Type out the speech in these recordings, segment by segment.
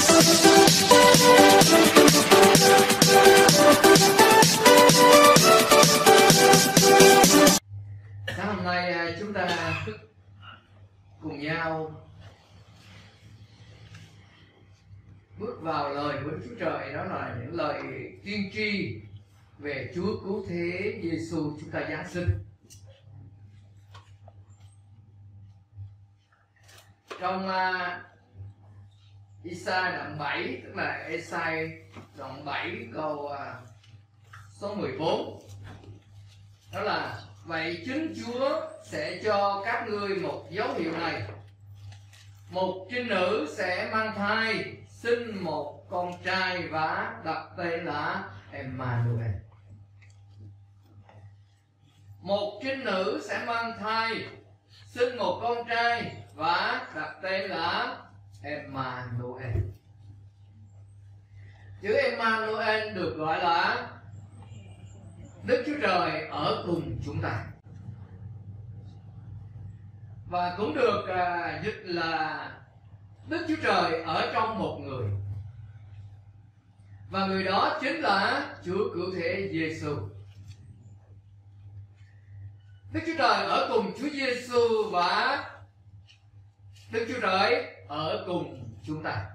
Sáng hôm nay chúng ta cùng nhau bước vào lời của Chúa Trời, đó là những lời tiên tri về Chúa Cứu Thế Giêsu chúng ta giáng sinh. Trong Ê-sai đoạn 7, tức là Ê-sai đoạn 7 câu số 14, đó là: vậy chính Chúa sẽ cho các ngươi một dấu hiệu này, một trinh nữ sẽ mang thai, sinh một con trai và đặt tên là Emmanuel. Một trinh nữ sẽ mang thai, sinh một con trai và đặt tên là Emmanuel. Chữ Emmanuel được gọi là Đức Chúa Trời ở cùng chúng ta, và cũng được dịch là Đức Chúa Trời ở trong một người, và người đó chính là Chúa Cứu Thế Giêsu. Đức Chúa Trời ở cùng Chúa Giêsu và Đức Chúa Trời ở cùng chúng ta.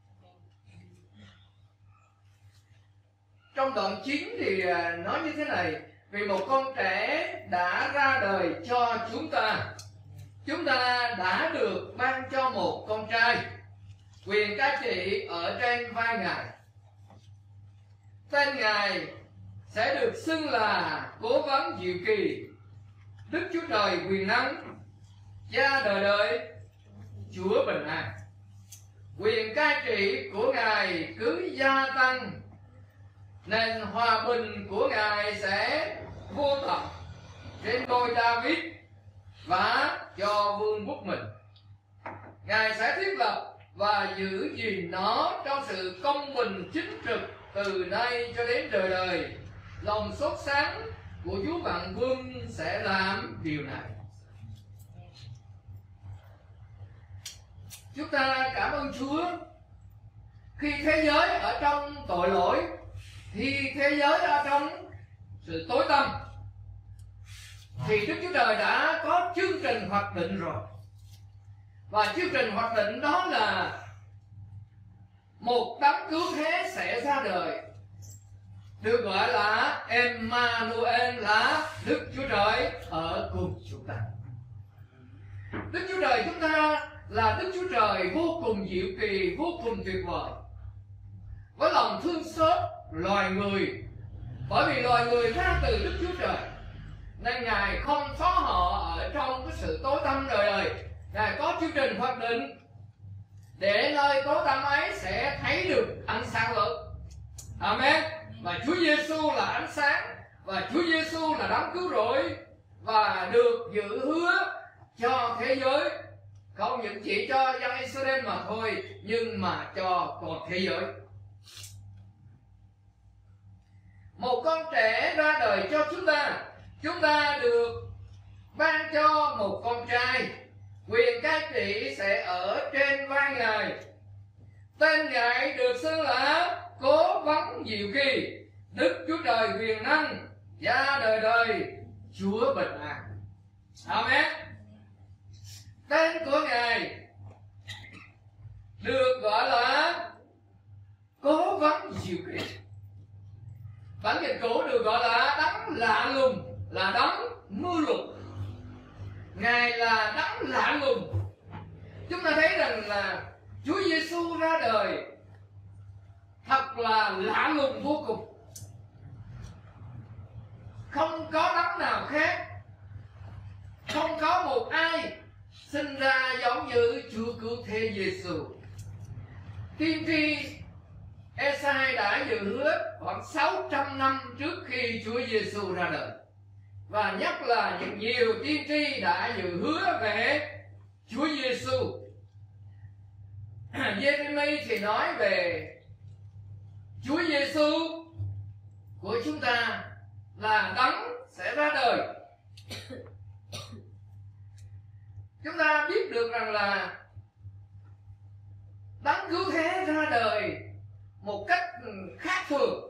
Trong đoạn 9 thì nói như thế này: vì một con trẻ đã ra đời cho chúng ta đã được ban cho một con trai, quyền cai trị ở trên vai Ngài. Tên Ngài sẽ được xưng là Cố Vấn Diệu Kỳ, Đức Chúa Trời Quyền Năng, Cha đời đời, Chúa Bình An. Quyền cai trị của Ngài cứ gia tăng, nền hòa bình của Ngài sẽ vô tận trên ngôi David và cho vương quốc mình. Ngài sẽ thiết lập và giữ gìn nó trong sự công bình chính trực từ nay cho đến đời đời. Lòng sốt sáng của Chúa Vạn Quân sẽ làm điều này. Chúng ta cảm ơn Chúa. Khi thế giới ở trong tội lỗi, khi thế giới ở trong sự tối tăm, thì Đức Chúa Trời đã có chương trình hoạch định rồi. Và chương trình hoạch định đó là một đấng cứu thế sẽ ra đời, được gọi là Emmanuel, là Đức Chúa Trời ở cùng chúng ta. Đức Chúa Trời chúng ta là Đức Chúa Trời vô cùng diệu kỳ, vô cùng tuyệt vời, với lòng thương xót loài người. Bởi vì loài người ra từ Đức Chúa Trời, nên Ngài không xóa họ ở trong cái sự tối tăm đời đời. Ngài có chương trình hoạch định để nơi tối tăm ấy sẽ thấy được ánh sáng lớn. Amen. Và Chúa Giêsu là ánh sáng, và Chúa Giêsu là đấng cứu rỗi, và được dự hứa cho thế giới, không những chỉ cho dân Israel mà thôi, nhưng mà cho toàn thế giới. Một con trẻ ra đời cho chúng ta được ban cho một con trai, quyền cai trị sẽ ở trên vai Ngài. Tên Ngài được xưng là Cố Vấn Diệu Kỳ, Đức Chúa Trời Quyền Năng, Cha đời đời, Chúa Bình An. Amen. Tên của Ngài được gọi là Cố Vấn Diệu Kỳ. Bản dịch cũ được gọi là đấng lạ lùng, là đấng mưa lụt. Ngài là đấng lạ lùng. Chúng ta thấy rằng là Chúa Giêsu ra đời thật là lạ lùng vô cùng. Không có đấng nào khác, không có một ai sinh ra giống như Chúa Cứu Thế Giêsu. Tiên tri Ê-sai đã dự hứa khoảng 600 năm trước khi Chúa Giêsu ra đời, và nhất là những nhiều tiên tri đã dự hứa về Chúa Giêsu. Giê-rê-mi thì nói về Chúa Giêsu của chúng ta là đấng sẽ ra đời. Chúng ta biết được rằng là đấng cứu thế ra ra đời một cách khác thường.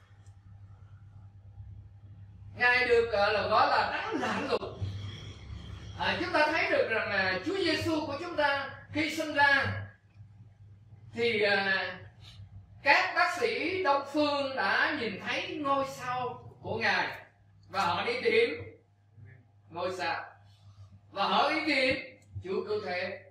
Ngài được gọi là đấng lạ lùng. Chúng ta thấy được rằng là Chúa Giêsu của chúng ta khi sinh ra thì các bác sĩ Đông phương đã nhìn thấy ngôi sao của Ngài và họ đi tìm ngôi sao và họ đi tìm Chúa Cứu Thế.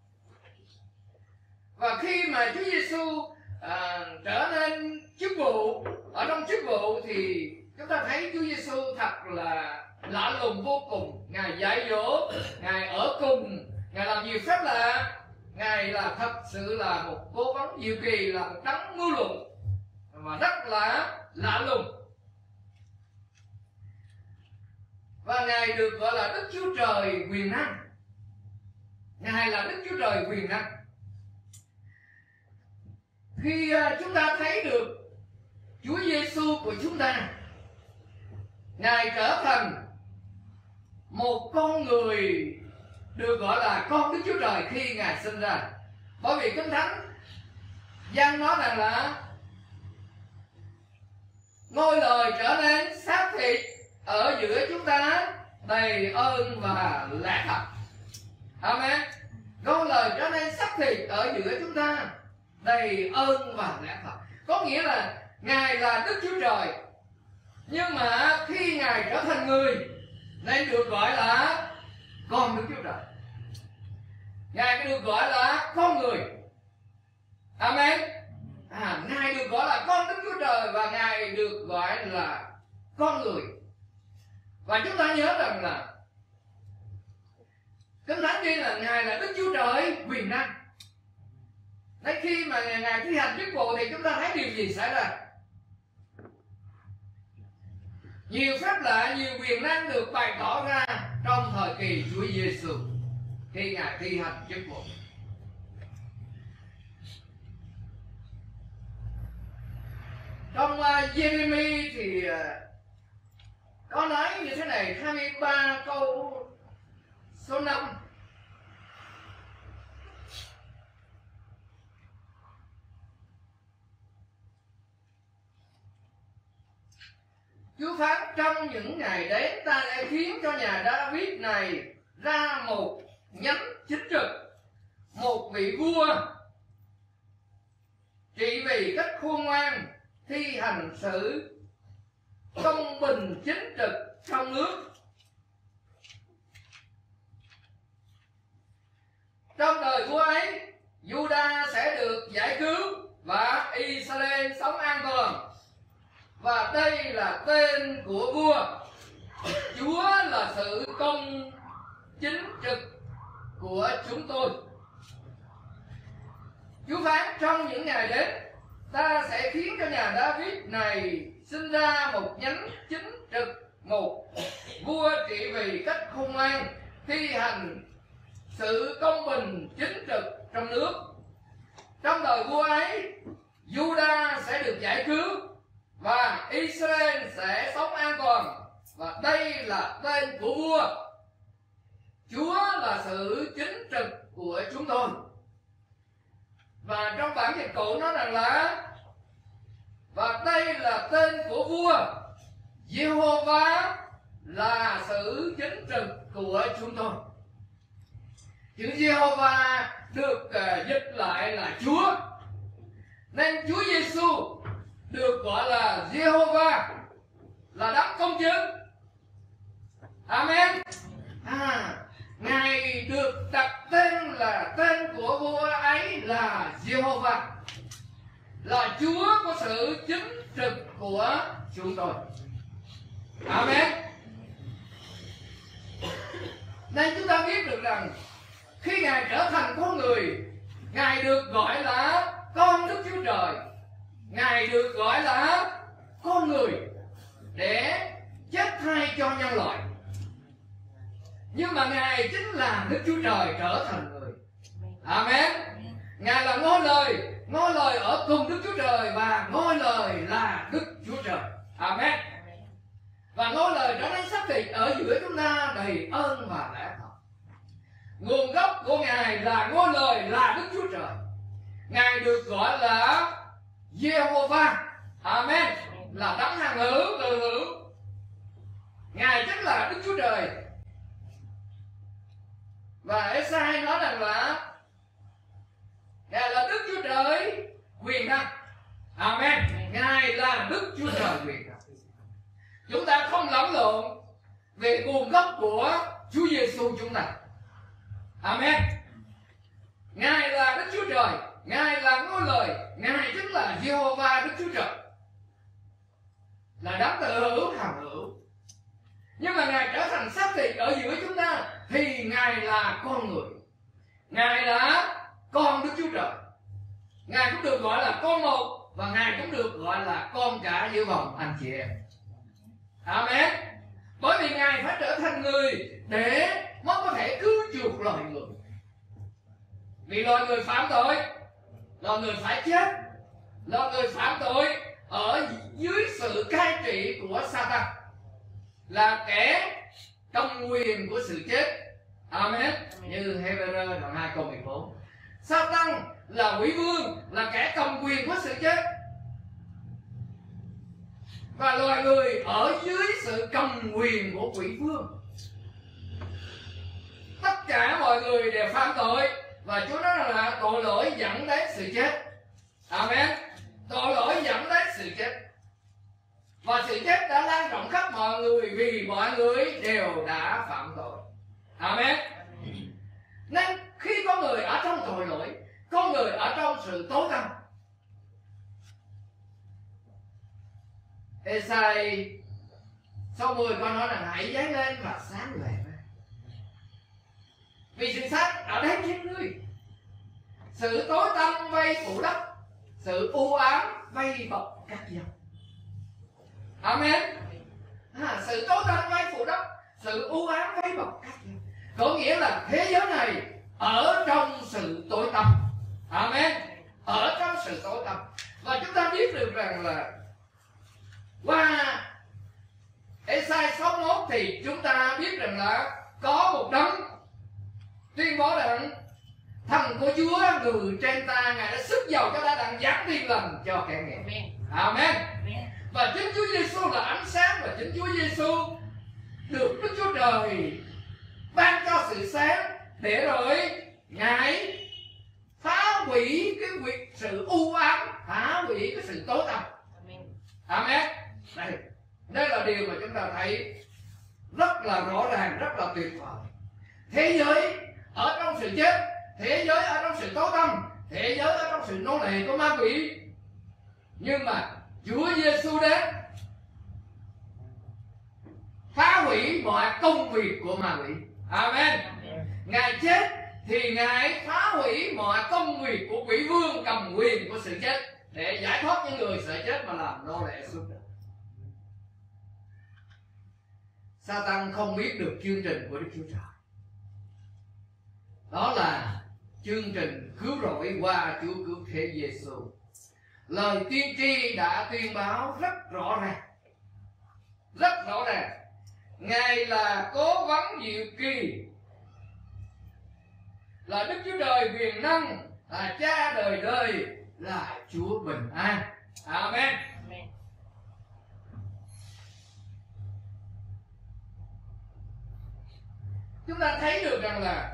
Và khi mà Chúa Giêsu trở nên chức vụ, ở trong chức vụ thì chúng ta thấy Chúa Giêsu thật là lạ lùng vô cùng. Ngài dạy dỗ, Ngài ở cùng, Ngài làm nhiều phép lạ. Ngài là thật sự là một cố vấn diệu kỳ, là một đấng mưu luận và rất là lạ lùng. Và Ngài được gọi là Đức Chúa Trời quyền năng. Ngài là Đức Chúa Trời quyền năng. Khi chúng ta thấy được Chúa Giêsu của chúng ta, Ngài trở thành một con người được gọi là con Đức Chúa Trời khi Ngài sinh ra. Bởi vì Kinh Thánh Giăng nói rằng là ngôi lời trở nên xác thịt ở giữa chúng ta, đầy ơn và lẽ thật. Amen. Ngôi lời trở nên xác thịt ở giữa chúng ta, đầy ơn và lẽ thật. Có nghĩa là Ngài là Đức Chúa Trời, nhưng mà khi Ngài trở thành người nên được gọi là con Đức Chúa Trời. Ngài được gọi là con người. Amen. Ngài được gọi là con Đức Chúa Trời và Ngài được gọi là con người. Và chúng ta nhớ rằng là Kinh Thánh ghi là Ngài là Đức Chúa Trời quyền năng. Đến khi mà Ngài thi hành chức vụ thì chúng ta thấy điều gì xảy ra? Nhiều phép lạ, nhiều quyền năng được bày tỏ ra trong thời kỳ Chúa Giêsu khi Ngài thi hành chức vụ. Trong Giê-rê-mi thì có nói như thế này, 23 câu số 5. Chúa phán: trong những ngày đến ta sẽ khiến cho nhà David này ra một nhánh chính trực, một vị vua trị vì cách khôn ngoan, thi hành sự công bình chính trực trong nước. Trong đời vua ấy, Juda sẽ được giải cứu và Israel sống an toàn. Và đây là tên của vua. Chúa là sự công chính trực của chúng tôi. Chúa phán: trong những ngày đến ta sẽ khiến cho nhà David này sinh ra một nhánh chính trực, một vua trị vì cách khôn ngoan, thi hành sự công bình chính trực trong nước. Trong đời vua ấy, Juda sẽ được giải cứu và Israel sẽ sống an toàn. Và đây là tên của vua. Chúa là sự chính trực của chúng tôi. Và trong bản dịch cũ nói rằng là và đây là tên của vua, Giê-hô-va là sự chính trực của chúng tôi. Chữ Giê-hô-va được dịch lại là Chúa, nên Chúa Giêsu được gọi là Giê-hô-va, là đấng công chứng. Amen. Ngài được đặt tên là tên của vua ấy là Giê-hô-va, là Chúa có sự chính trực của chúng tôi. Amen. Nên chúng ta biết được rằng khi Ngài trở thành con người, Ngài được gọi là con Đức Chúa Trời. Ngài được gọi là con người để chết thay cho nhân loại. Nhưng mà Ngài chính là Đức Chúa Trời trở thành người. Amen. Ngài là ngôi lời ở cùng Đức Chúa Trời, và ngôi lời là Đức Chúa Trời. Amen. Và ngôi lời trở nên xác thịt ở giữa chúng ta, đầy ơn và lẽ thật. Nguồn gốc của Ngài là ngôi lời là Đức Chúa Trời. Ngài được gọi là Jehovah. Amen. Là đấng hằng hữu, từ hữu. Ngài chính là Đức Chúa Trời. Và Ê-sai nói rằng là Ngài là Đức Chúa Trời quyền năng. Amen. Ngài là Đức Chúa Trời quyền năng. Chúng ta không lẫn lộn về nguồn gốc của Chúa Giêsu chúng ta. Amen. Ngài là Đức Chúa Trời, Ngài là ngôi lời, Ngài chính là Jehovah Đức Chúa Trời, là đấng tự hữu hằng hữu. Nhưng mà Ngài trở thành xác thịt ở giữa chúng ta thì Ngài là con người. Ngài là con Đức Chúa Trời. Ngài cũng được gọi là con một, và Ngài cũng được gọi là con cả giữa vòng anh chị em. Amen. Bởi vì Ngài phải trở thành người để mới có thể cứu chuộc loài người. Vì loài người phạm tội, loài người phải chết, loài người phạm tội ở dưới sự cai trị của Satan, là kẻ cầm quyền của sự chết. Amen. Như Hebrew đoạn 2 câu 14. Satan là quỷ vương, là kẻ cầm quyền của sự chết, và loài người ở dưới sự cầm quyền của quỷ vương. Tất cả mọi người đều phạm tội, và Chúa nói là tội lỗi dẫn đến sự chết. Amen. Tội lỗi dẫn đến sự chết, và sự chết đã lan rộng khắp mọi người vì mọi người đều đã phạm tội. Amen. Nên khi có người ở trong tội lỗi, có người ở trong sự tối tăm, Ê-sai sau 10 con nói rằng hãy dấy lên và sáng về, vì sự sáng đã đến trên ngươi. Sự tối tăm vây phủ đất, sự u ám vây bọc các dòng. Amen. Sự tối tăm vây phủ đất, sự u ám vây bọc các dòng, có nghĩa là thế giới này ở trong sự tối tăm. Amen. Ở trong sự tối tăm. Và chúng ta biết được rằng là qua Ê-sai 61 thì chúng ta biết rằng là có một đấng tuyên bố rằng thần của Chúa ngự trên ta, Ngài đã sức dầu cho ta đặng giảng tin lành cho kẻ nghèo. Amen. Và chính Chúa Giêsu là ánh sáng, và chính Chúa Giêsu được Đức Chúa Trời ban cho sự sáng, để rồi Ngài phá hủy sự u ám, phá hủy cái sự tối tăm. Amen. Đây là điều mà chúng ta thấy rất là rõ ràng, rất là tuyệt vời. Thế giới ở trong sự chết, thế giới ở trong sự tối tăm, thế giới ở trong sự nô lệ của ma quỷ, nhưng mà Chúa Giêsu đến phá hủy mọi công việc của ma quỷ. Amen. Ngài chết thì Ngài phá hủy mọi công việc của quỷ vương cầm quyền của sự chết, để giải thoát những người sợ chết mà làm nô lệ suốt đời. Satan không biết được chương trình của Đức Chúa Trời, đó là chương trình cứu rỗi qua Chúa cứu thế Giêsu. Lời tiên tri đã tuyên báo rất rõ ràng, rất rõ ràng. Ngài là cố vấn diệu kỳ, là Đức Chúa Trời quyền năng, là Cha đời đời, là Chúa bình an. Amen. Chúng ta thấy được rằng là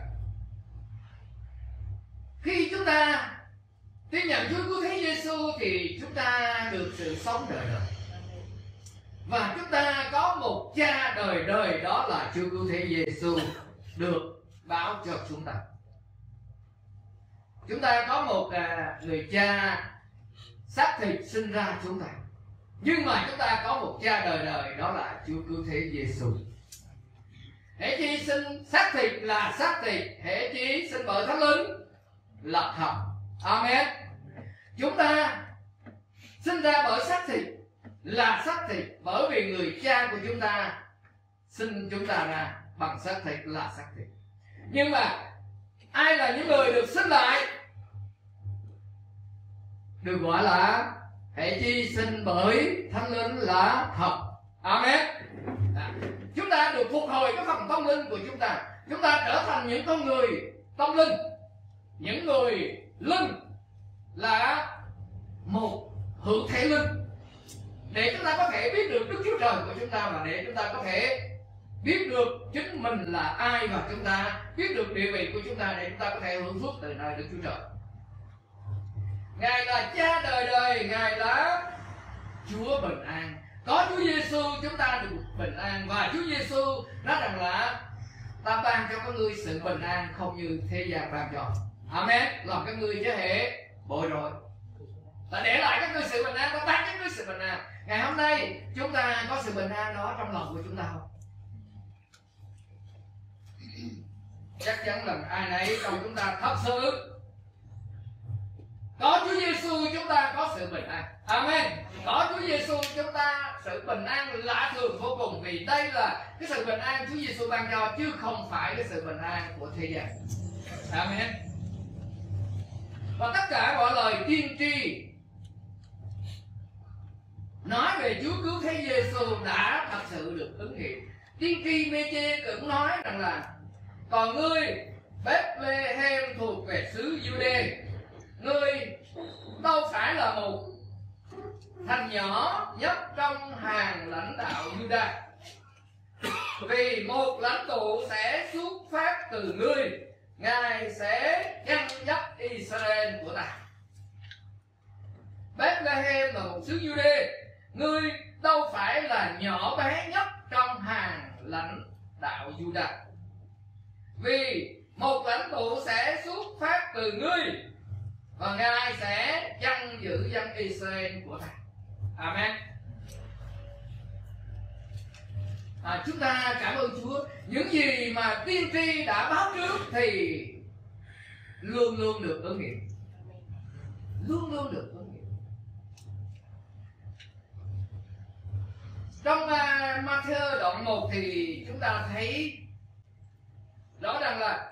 khi chúng ta tin nhận Chúa cứu thế Giêsu thì chúng ta được sự sống đời đời, và chúng ta có một Cha đời đời, đó là Chúa cứu thế Giêsu được báo cho chúng ta. Chúng ta có một người cha xác thịt sinh ra chúng ta, nhưng mà chúng ta có một Cha đời đời, đó là Chúa cứu thế Giêsu. Hễ chi sinh xác thịt là xác thịt, hễ chi sinh bởi Thánh Linh là thật. Amen. Chúng ta sinh ra bởi xác thịt là xác thịt, bởi vì người cha của chúng ta sinh chúng ta ra bằng xác thịt là xác thịt. Nhưng mà ai là những người được sinh lại, được gọi là hễ chi sinh bởi Thánh Linh là thật. Amen. Chúng ta được phục hồi cái phần tâm linh của chúng ta. Chúng ta trở thành những con người tâm linh, những người linh, hữu thể linh, để chúng ta có thể biết được Đức Chúa Trời của chúng ta, và để chúng ta có thể biết được chính mình là ai, và chúng ta biết được địa vị của chúng ta để chúng ta có thể hưởng phước từ nơi Đức Chúa Trời. Ngài là Cha đời đời, Ngài là Chúa bình an. Có Chúa Giêsu chúng ta được bình an, và Chúa Giêsu nói rằng là ta ban cho các ngươi sự bình an không như thế gian ban cho. Amen. Làm các ngươi chứ hệ bội rồi. Ta để lại các ngươi sự bình an, ta ban cho các ngươi sự bình an. Ngày hôm nay chúng ta có sự bình an đó trong lòng của chúng ta không? Chắc chắn là ai nấy trong chúng ta thật sự có Chúa Giêsu chúng ta có sự bình an. Amen. Có Chúa Giêsu chúng ta sự bình an lạ thường vô cùng, vì đây là cái sự bình an Chúa Giêsu ban cho, chứ không phải cái sự bình an của thế gian. Amen. Và tất cả mọi lời tiên tri nói về Chúa cứu thế Giêsu đã thật sự được ứng nghiệm. Tiên tri Mê-chê cũng nói rằng là còn ngươi Bethlehem thuộc về xứ Giu-đê, ngươi đâu phải là một thành nhỏ nhất trong hàng lãnh đạo Juda, vì một lãnh tụ sẽ xuất phát từ ngươi, Ngài sẽ dẫn dắt Israel của ta. Bethlehem là một xứ Giu-đê, ngươi đâu phải là nhỏ bé nhất trong hàng lãnh đạo Juda, vì một lãnh tụ sẽ xuất phát từ ngươi, và Ngài sẽ chăn giữ dân Israel của ta. Amen. Chúng ta cảm ơn Chúa. Những gì mà tiên tri đã báo trước thì luôn luôn được ứng nghiệm, luôn luôn được ứng nghiệm. Trong Ma-thi-ơ đoạn 1 thì chúng ta thấy rõ rằng là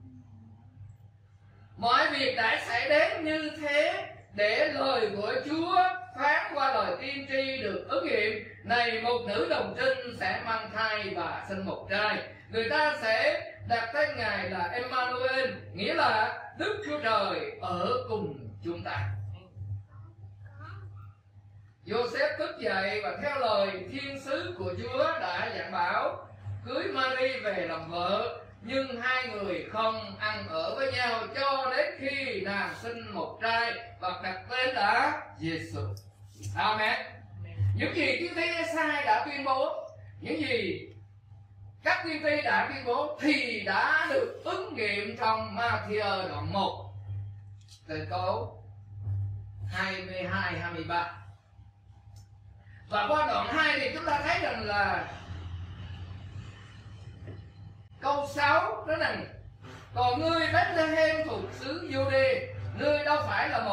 mọi việc đã xảy đến như thế để lời của Chúa phán qua lời tiên tri được ứng nghiệm. Này, một nữ đồng trinh sẽ mang thai và sinh một trai, người ta sẽ đặt tên Ngài là Emmanuel, nghĩa là Đức Chúa Trời ở cùng chúng ta. Joseph thức dậy và theo lời thiên sứ của Chúa đã dặn bảo cưới Mary về làm vợ, nhưng hai người không ăn ở với nhau cho đến khi nàng sinh một trai và đặt tên là Giêsu. Amen. Những gì tiên tri Ê-sai đã tuyên bố, những gì các tiên tri đã tuyên bố thì đã được ứng nghiệm trong Ma-thi-ơ đoạn 1 từ câu 22-23. Và qua đoạn 2 thì chúng ta thấy rằng là câu 6 đó rằng còn ngươi Bethlehem thuộc xứ Giu-đê, ngươi đâu phải là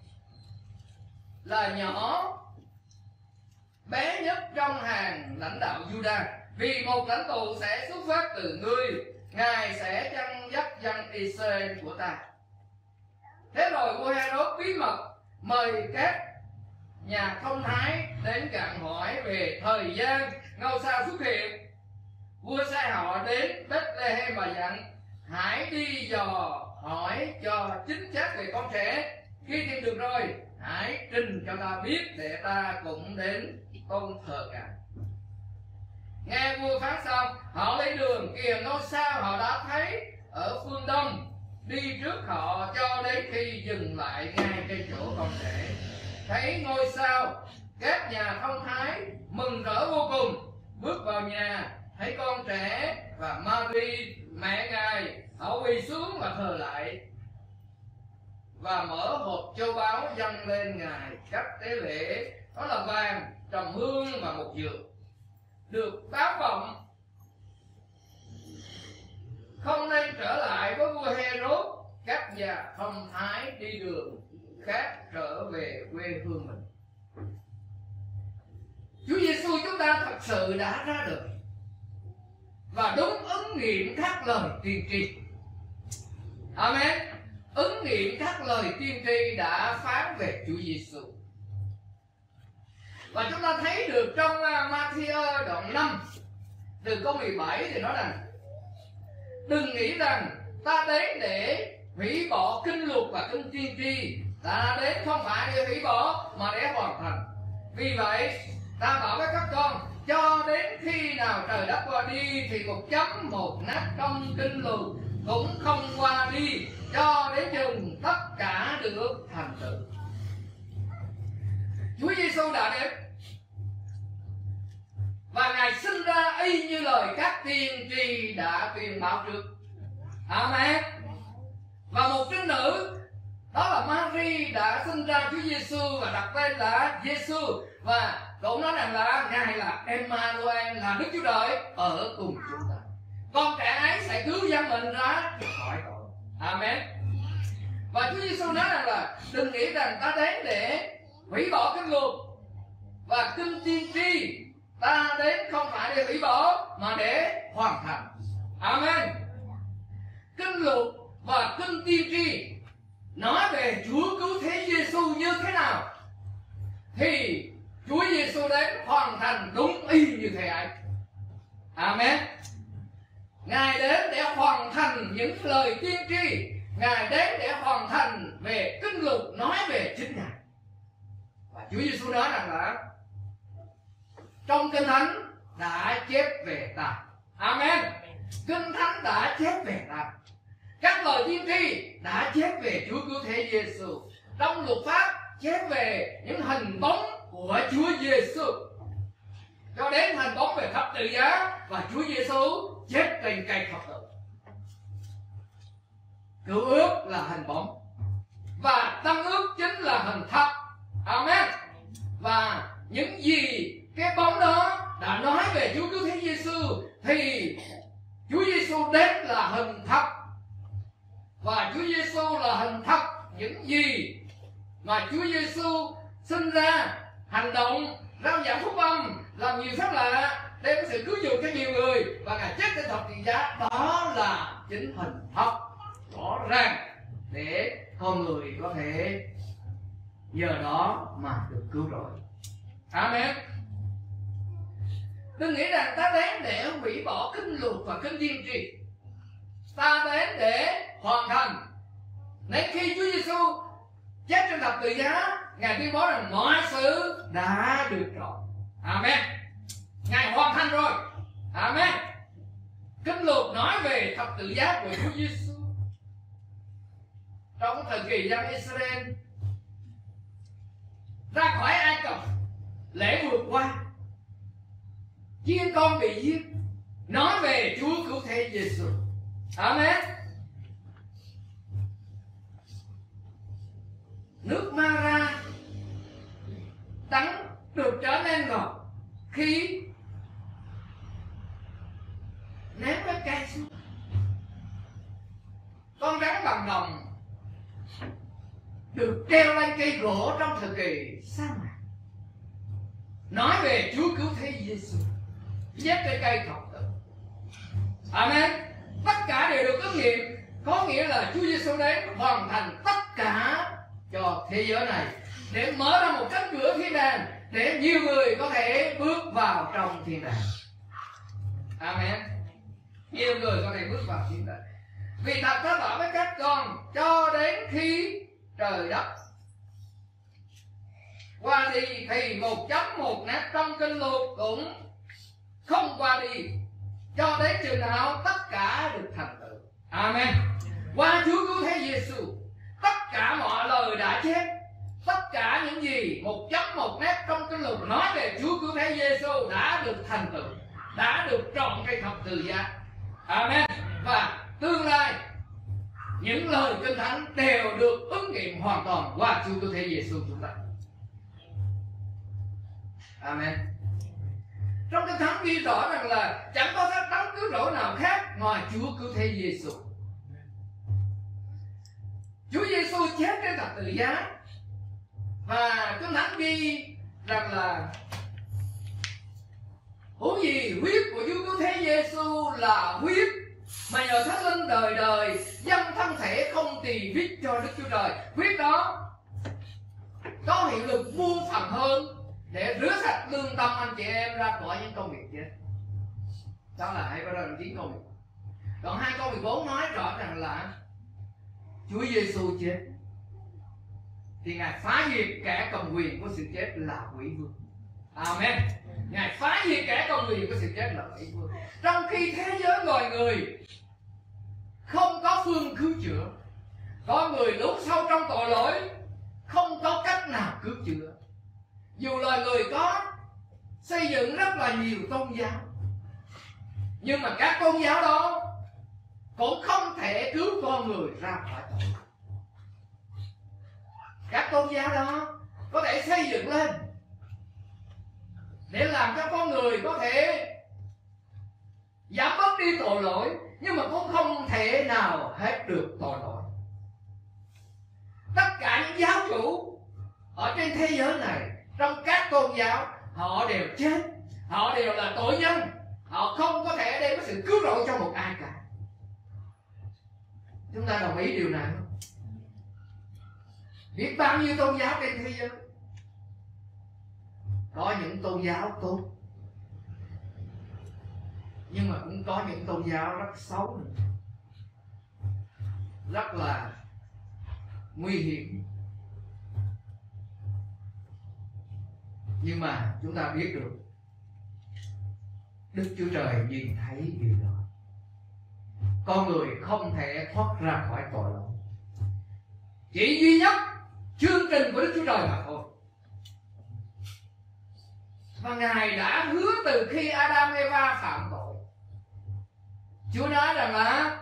nhỏ bé nhất trong hàng lãnh đạo Juda, vì một lãnh tụ sẽ xuất phát từ ngươi, Ngài sẽ chăn dắt dân Israel của ta. Thế rồi vua Hê-rốt bí mật mời các nhà thông thái đến gặng hỏi về thời gian ngôi sao xuất hiện. Vua sai họ đến Bethlehem và dặn hãy đi dò hỏi cho chính xác về con trẻ, khi tìm được rồi hãy trình cho ta biết để ta cũng đến tôn thờ Ngài. Nghe vua phán xong, họ lấy đường kìa ngôi sao họ đã thấy ở phương đông, đi trước họ cho đến khi dừng lại ngay trên chỗ con trẻ. Thấy ngôi sao, các nhà thông thái mừng rỡ vô cùng, bước vào nhà thấy con trẻ và Mary mẹ Ngài, họ quỳ xuống và thờ lại và mở hộp châu báu dâng lên Ngài các tế lễ, đó là vàng, trầm hương và một dược. Được báo vọng không nên trở lại với vua Hê-rốt, các nhà thông thái đi đường khác trở về quê hương mình. Chúa Giêsu chúng ta thật sự đã ra đời và đúng ứng nghiệm các lời tiên tri. Amen. Ứng nghiệm các lời tiên tri đã phán về Chúa Giêsu. Và chúng ta thấy được trong Ma-thi-ơ đoạn 5 từ câu 17 thì nói rằng đừng nghĩ rằng ta đến để hủy bỏ kinh luật và kinh tiên tri. ta đến không phải để hủy bỏ mà để hoàn thành. Vì vậy ta bảo với các con, cho đến khi nào trời đất qua đi thì một chấm một nét trong kinh luật cũng không qua đi, cho đến chừng tất cả được thành tựu. Chúa Giêsu đã đến và Ngài sinh ra y như lời các tiên tri đã tuyên báo trước. Amen. Và một trinh nữ đó là Mary đã sinh ra Chúa Giêsu và đặt tên là Giêsu, và cậu nói rằng là Ngài là Emmanuel, là Đức Chúa Trời ở cùng chúng ta. Con trẻ ấy sẽ cứu dân mình ra khỏi tội. Amen. Và Chúa Giêsu nói rằng là đừng nghĩ rằng ta đến để hủy bỏ kinh luật và kinh tiên tri. Ta đến không phải để hủy bỏ mà để hoàn thành. Amen. Kinh luật và kinh tiên tri nói về Chúa cứu thế Giêsu như thế nào thì Chúa Giêsu đến hoàn thành đúng y như thế ấy. Amen. Ngài đến để hoàn thành những lời tiên tri. Ngài đến để hoàn thành về kinh luật nói về chính Ngài. Và Chúa Giêsu nói rằng là trong Kinh Thánh đã chép về ta. Amen. Kinh Thánh đã chép về ta. Các lời tiên tri đã chép về Chúa cứu thế Giêsu. Trong luật pháp chép về những hình bóng của Chúa Giêsu, cho đến hình bóng về thập tự giá và Chúa Giêsu chết trên cây thập tự. Cựu ước là hình bóng và tân ước chính là hình thật. Amen. Và những gì cái bóng đó đã nói về Chúa cứu thế Giêsu thì Chúa Giêsu đến là hình thật. Và Chúa Giêsu là hình thật những gì mà Chúa Giêsu sinh ra, hành động, rao giảng phúc âm, làm nhiều phép lạ, đem sự cứu chuộc cho nhiều người, và Ngài chết trên thập tự giá. Đó là chính hình thật rõ ràng để con người có thể nhờ đó mà được cứu rỗi. Amen. Đừng nghĩ rằng ta đến để hủy bỏ kinh luật và kinh tiên tri. Ta đến để hoàn thành. Nên khi Chúa Giêsu chết trên thập tự giá, Ngài tuyên bố rằng mọi sự đã được trọn. Amen. Ngài hoàn thành rồi. Amen. Kinh luật nói về thập tự giá của Chúa Giêsu. Trong thời kỳ dân Israel ra khỏi Ai Cập, lễ vượt qua, chiên con bị giết, nói về Chúa cứu thế Giêsu. Amen. Nước Mara đắng được trở nên ngọt khi ném cái cây xuống. Con rắn bằng đồng được treo lên cây gỗ trong thời kỳ sa mạc, nói về Chúa cứu thế Giêsu chết trên cây thập tự. Amen. Tất cả đều được ứng nghiệm, có nghĩa là Chúa Giêsu đến hoàn thành tất cả cho thế giới này, để mở ra một cánh cửa thiên đàng để nhiều người có thể bước vào trong thiên đàng. Amen. Nhiều người có thể bước vào thiên đàng. Vì thật ta bảo với các con, cho đến khi trời đất qua đi thì một chấm một nét trong kinh luật cũng không qua đi, cho đến chừng nào tất cả được thành tựu. Amen. Qua Chúa cứu thế Giêsu, tất cả mọi lời đã chép, tất cả những gì một chấm một nét trong kinh luật nói về Chúa cứu thế Giêsu đã được thành tựu, đã được trọn cây thập tự giá. Amen. Và tương lai những lời Kinh Thánh đều được ứng nghiệm hoàn toàn qua Chúa cứu thế Giêsu chúng ta. Amen. Trong Kinh Thánh ghi rõ rằng là chẳng có các đấng cứu rỗi nào khác ngoài Chúa cứu thế Giêsu. Chúa Giêsu chết trên thập tự giá, và Kinh Thánh ghi rằng là huống gì huyết của Chúa cứu thế Giêsu là huyết mà nhờ Thánh Linh đời đời dâng thân thể không tỳ vết cho Đức Chúa Trời. Huyết đó có hiệu lực muôn phần hơn để rửa sạch lương tâm anh chị em ra khỏi những công việc chết. Đó là hay có đoạn 9 câu 14. Đoạn 2 câu 14 nói rõ rằng là Chúa Giêsu chết thì Ngài phá diệt kẻ cầm quyền của sự chết là quỷ vương. Amen. Ngài phá diệt kẻ cầm quyền của sự chết là quỷ vương. Trong khi thế giới loài người không có phương cứu chữa, có người lún sâu trong tội lỗi, không có cách nào cứu chữa. Dù loài người có xây dựng rất là nhiều tôn giáo, nhưng mà các tôn giáo đó cũng không thể cứu con người ra khỏi tội. Các tôn giáo đó có thể xây dựng lên để làm cho con người có thể giảm bớt đi tội lỗi, nhưng mà cũng không thể nào hết được tội lỗi. Tất cả những giáo chủ ở trên thế giới này, trong các tôn giáo, họ đều chết, họ đều là tội nhân, họ không có thể đem cái sự cứu rỗi cho một ai cả. Chúng ta đồng ý điều này không? Biết bao nhiêu tôn giáo trên thế giới, có những tôn giáo tốt, nhưng mà cũng có những tôn giáo rất xấu, rất là nguy hiểm. Nhưng mà chúng ta biết được Đức Chúa Trời nhìn thấy điều đó. Con người không thể thoát ra khỏi tội lỗi, chỉ duy nhất chương trình của Đức Chúa Trời mà thôi. Và Ngài đã hứa từ khi Adam Eva phạm tội, Chúa nói rằng là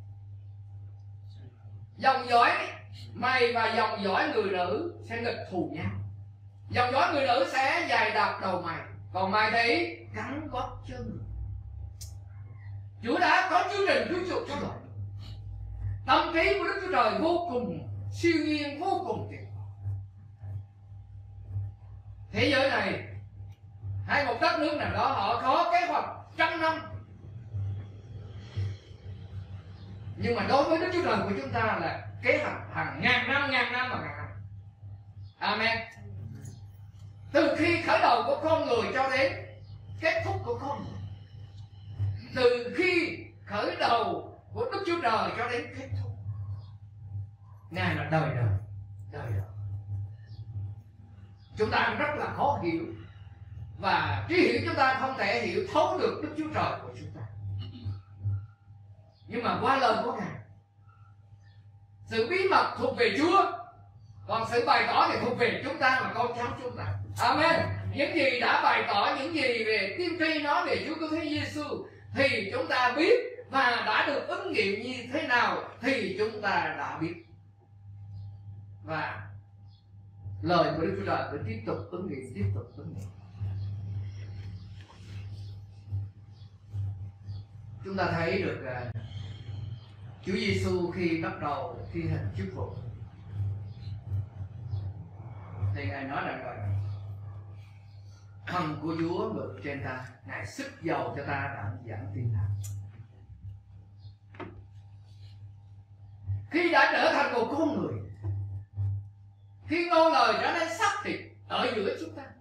dòng dõi mày và dòng dõi người nữ sẽ nghịch thù nhau. Dòng dõi người nữ sẽ giày đạp đầu mày, còn mày thì cắn gót chân. Chúa đã có chương trình cứu chuộc cho loài. Tâm trí của Đức Chúa Trời vô cùng siêu nhiên, vô cùng tuyệt vời. Thế giới này hay một đất nước nào đó, họ có kế hoạch 100 năm, nhưng mà đối với Đức Chúa Trời của chúng ta là kế hoạch hàng ngàn năm và ngàn năm. Amen. Từ khi khởi đầu của con người cho đến kết thúc của con người, từ khi khởi đầu của Đức Chúa Trời cho đến kết thúc, Ngài là đời đời, đời đời. Chúng ta rất là khó hiểu, và trí hiểu chúng ta không thể hiểu thấu được Đức Chúa Trời của chúng ta. Nhưng mà qua lời của Ngài, sự bí mật thuộc về Chúa, còn sự bày tỏ thì thuộc về chúng ta và con cháu chúng ta. Amen. Những gì đã bày tỏ, những gì về tiên tri nói về Chúa Cứu Thế Giêsu thì chúng ta biết, và đã được ứng nghiệm như thế nào thì chúng ta đã biết. Và lời của Đức Chúa Trời phải tiếp tục ứng nghiệm, tiếp tục ứng nghiệm. Chúng ta thấy được Chúa Giêsu khi bắt đầu thi hành chức vụ thì Ngài nói rằng là thần của Chúa ngự trên ta, Ngài sức dầu cho ta đảm giảng tin lành. Khi đã trở thành một con người, khi ngôn lời trở nên xác thịt ở giữa chúng ta,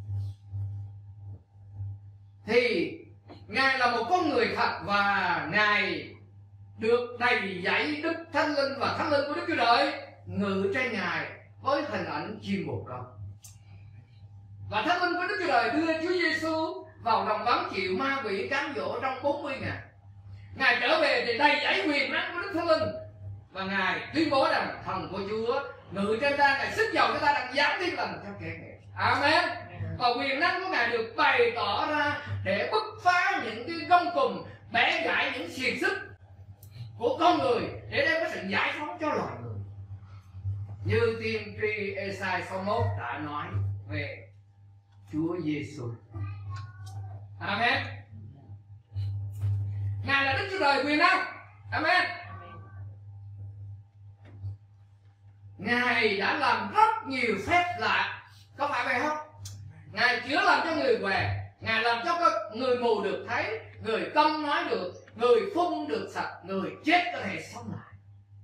thì Ngài là một con người thật, và Ngài được đầy dẫy Đức Thánh Linh và Thánh Linh của Đức Chúa Trời ngự trên Ngài với hình ảnh chim bồ câu. Và Thánh Linh của Đức Chúa Trời đưa Chúa Giêsu vào đồng vắng chịu ma quỷ cám dỗ trong 40 ngày. Ngài trở về thì đầy dẫy quyền năng của Đức Thánh Linh, và Ngài tuyên bố rằng thần của Chúa ngự trên ta, Ngài sức dầu cho ta đang giảng tin lành cho kẻ nghèo. Amen. Và quyền năng của Ngài được bày tỏ ra để bứt phá những cái gông cùm, bẻ gãy những xiềng xích của con người, để đem cái sự giải phóng cho loài người. Như tiên tri Ê-sai 61 đã nói về Chúa Giêsu. Amen. Ngài là Đức Chúa Trời quyền năng. Amen. Ngài đã làm rất nhiều phép lạ, có phải vậy không? Ngài chữa làm cho người què, Ngài làm cho người mù được thấy, người câm nói được, người phun được sạch, người chết có thể sống lại.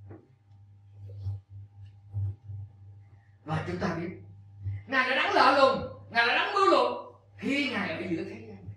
Và chúng ta biết Ngài là đấng lạ lùng, Ngài là đấng mưu lục khi Ngài ở giữa thế gian này.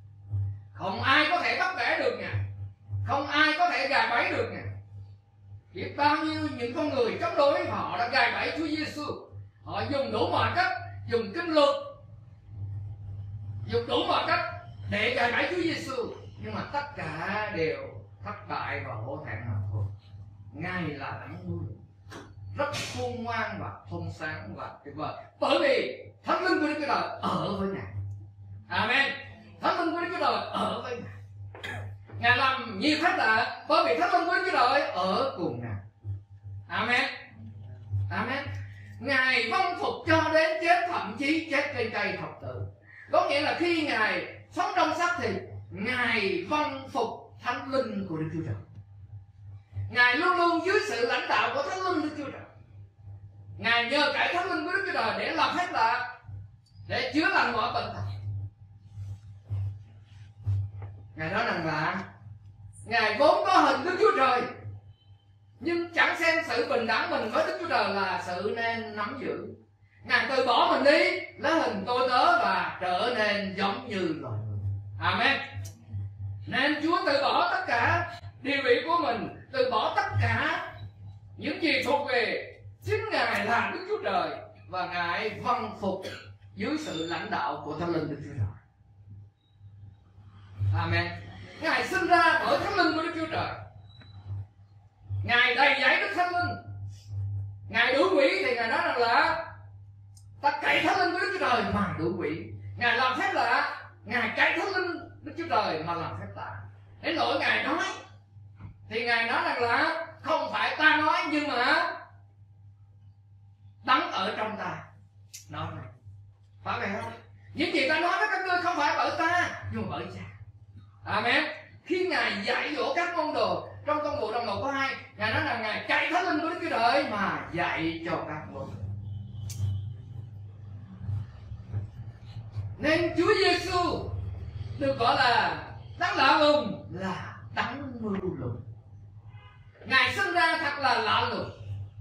Không ai có thể bắt bẻ được Ngài, không ai có thể gài bẫy được Ngài. biết bao nhiêu những con người chống đối họ đã gài bẫy Chúa Giêsu. Họ dùng đủ mọi cách, dùng kinh luật, dùng đủ mọi cách để gài bẫy Chúa Giêsu, nhưng mà tất cả đều thất bại và hổ thẹn mà thôi. Ngài là đấng mưu lược, rất khôn ngoan và thông sáng và tuyệt vời, bởi vì Thánh Linh của Đức Chúa Trời ở với Ngài. Amen. Thánh Linh của Đức Chúa Trời ở với Ngài. Ngài làm nhiều phép lạ bởi vì Thánh Linh của Đức Chúa Trời ở cùng Ngài. Amen. Amen. Ngài vâng phục cho đến chết, thậm chí chết trên cây thập tự. Có nghĩa là khi Ngài sống trong xác thịt, Ngài vâng phục Thánh Linh của Đức Chúa Trời. Ngài luôn luôn dưới sự lãnh đạo của Thánh Linh Đức Chúa Trời. Ngài nhờ cậy Thánh Linh của Đức Chúa Trời để làm phép lạ, để chữa lành mọi bệnh tật. Ngài nói rằng là Ngài vốn có hình Đức Chúa Trời, nhưng chẳng xem sự bình đẳng mình với Đức Chúa Trời là sự nên nắm giữ. Ngài từ bỏ mình đi, lấy hình tôi tớ và trở nên giống như loài người. Amen. Nên Chúa từ bỏ tất cả địa vị của mình, từ bỏ tất cả những gì thuộc về chính Ngài là Đức Chúa Trời, và Ngài vâng phục dưới sự lãnh đạo của Thánh Linh Đức Chúa Trời. Amen. Ngài sinh ra bởi Thánh Linh của Đức Chúa Trời. Ngài đầy dẫy Đức Thánh Linh. Ngài đuổi quỷ thì Ngài nói rằng là ta cậy Thánh Linh của Đức Chúa Trời mà đuổi quỷ. Ngài làm phép lạ, Ngài cậy Thánh Linh Đức Chúa Trời mà làm phép lạ. Đến nỗi Ngài nói thì Ngài nói rằng là không phải ta nói, nhưng mà Đấng ở trong ta nói này. Phải vậy không? Những gì ta nói với các ngươi không phải bởi ta, nhưng mà bởi Cha. Amen. Khi Ngài dạy dỗ các môn đồ trong công vụ đoạn 1 có 2, Ngài nói là Ngài cậy Thánh Linh của Đức Chúa Trời mà dạy cho các môn đồ. Nên Chúa Giêsu được gọi là đấng lạ lùng, là đấng mưu lược. Ngài sinh ra thật là lạ lùng,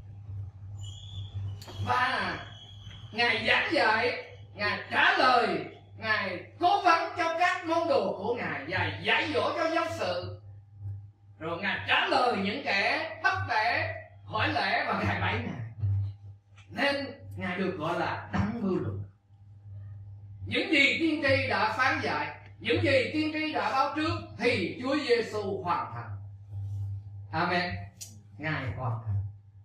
và Ngài giảng dạy, Ngài trả lời, Ngài cố vấn cho các môn đồ của Ngài, và dạy dỗ cho giáo sự. Rồi Ngài trả lời những kẻ bắt bẻ, hỏi lẽ và Ngài bẫy Ngài. Nên Ngài được gọi là đấng mưu lược. Những gì tiên tri đã phán dạy, những gì tiên tri đã báo trước thì Chúa Giêsu hoàn thành. Amen. Ngài hoàn thành.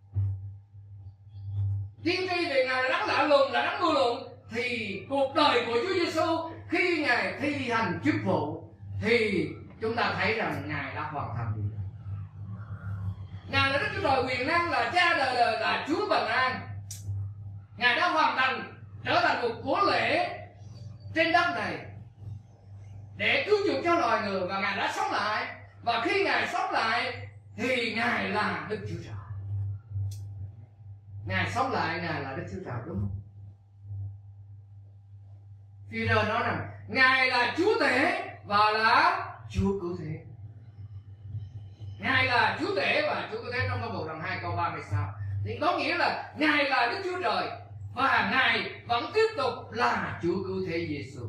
Tiên tri về Ngài là đấng lạ lùng, là đấng mưu lược, thì cuộc đời của Chúa Giêsu khi Ngài thi hành chức vụ thì chúng ta thấy rằng Ngài đã hoàn thành điều đó. Ngài là Đức Chúa Trời quyền năng, là Cha đời đời, là Chúa bình an. Ngài đã hoàn thành, trở thành một của lễ trên đất này để cứu chuộc cho loài người, và Ngài đã sống lại. Và khi Ngài sống lại thì Ngài là Đức Chúa Trời. Ngài sống lại, Ngài là Đức Chúa Trời, đúng không? Phi-rơ nói rằng Ngài là Chúa Tể và là Chúa Cứu Thế. Ngài là Chúa Tể và Chúa Cứu Thế trong Công vụ đoạn 2 câu 36. Thì có nghĩa là Ngài là Đức Chúa Trời và Ngài vẫn tiếp tục là Chúa Cứu Thế Giêsu.